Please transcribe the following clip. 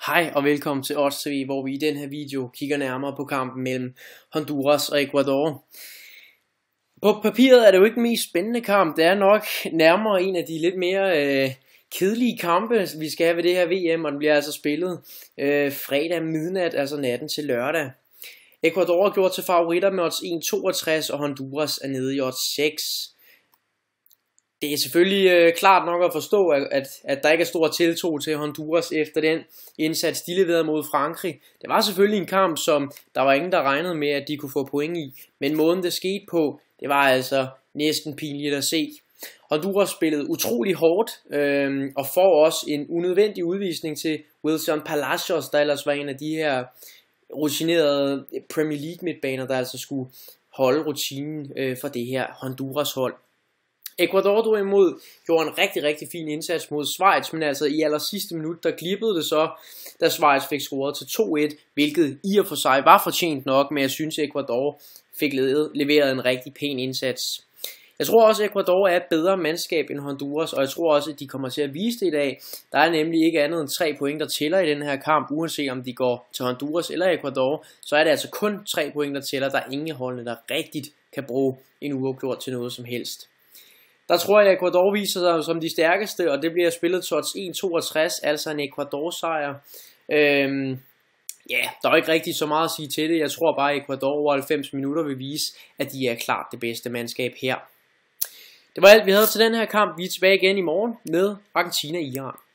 Hej og velkommen til Odds TV, hvor vi i den her video kigger nærmere på kampen mellem Honduras og Ecuador. På papiret er det jo ikke den mest spændende kamp. Det er nok nærmere en af de lidt mere kedelige kampe, vi skal have ved det her VM, og den bliver altså spillet fredag midnat, altså natten til lørdag. Ecuador er gjort til favoritter med odds 1,62, og Honduras er nede i odds 6. Det er selvfølgelig klart nok at forstå, at der ikke er stor tiltro til Honduras efter den indsats, de leverede mod Frankrig. Det var selvfølgelig en kamp, som der var ingen, der regnede med, at de kunne få point i. Men måden det skete på, det var altså næsten pinligt at se. Honduras spillede utrolig hårdt og får også en unødvendig udvisning til Wilson Palacios, der ellers var en af de her rutinerede Premier League midtbaner, der altså skulle holde rutinen for det her Honduras hold. Ecuador derimod gjorde en rigtig fin indsats mod Schweiz, men altså i aller sidste minut, der glippede det så, da Schweiz fik scoret til 2-1, hvilket i og for sig var fortjent nok, men jeg synes Ecuador fik leveret en rigtig pæn indsats. Jeg tror også, at Ecuador er et bedre mandskab end Honduras, og jeg tror også, at de kommer til at vise det i dag. Der er nemlig ikke andet end 3 point, der tæller i den her kamp, uanset om de går til Honduras eller Ecuador, så er det altså kun 3 point, der tæller. Der er ingen af holdene, der rigtigt kan bruge en uafgjort til noget som helst. Der tror jeg, at Ecuador viser sig som de stærkeste, og det bliver spillet til odds 1,62, altså en Ecuador-sejr. Der er ikke rigtig så meget at sige til det. Jeg tror bare, at Ecuador over 90 minutter vil vise, at de er klart det bedste mandskab her. Det var alt, vi havde til den her kamp. Vi er tilbage igen i morgen med Argentina-Iran.